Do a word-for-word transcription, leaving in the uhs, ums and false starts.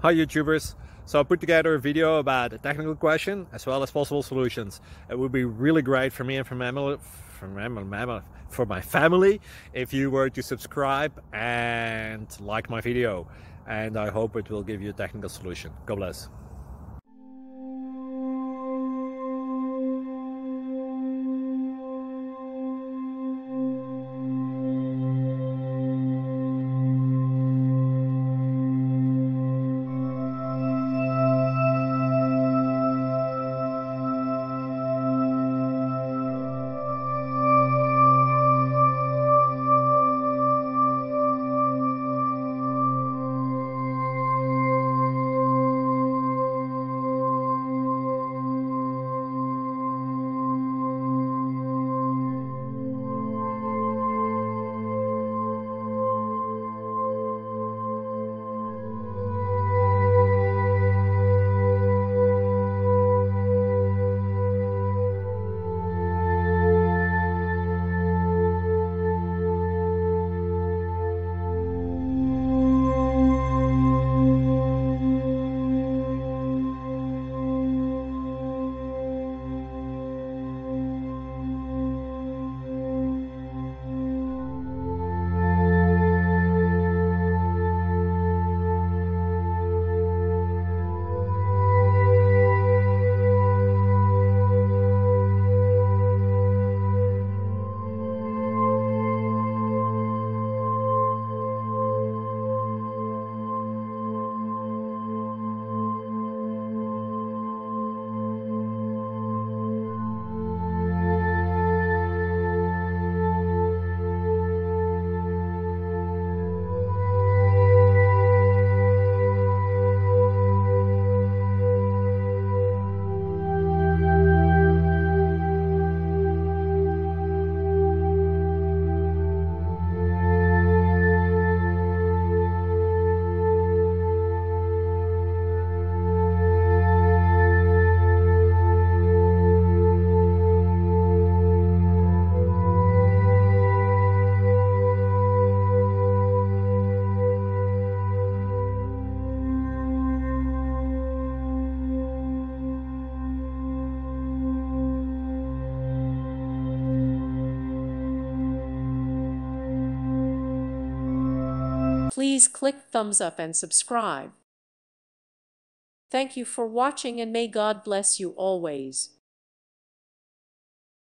Hi YouTubers! So I put together a video about a technical question as well as possible solutions. It would be really great for me and for, mammal, for, mammal, for my family if you were to subscribe and like my video. And I hope it will give you a technical solution. God bless. Please click thumbs up and subscribe. Thank you for watching and may God bless you always.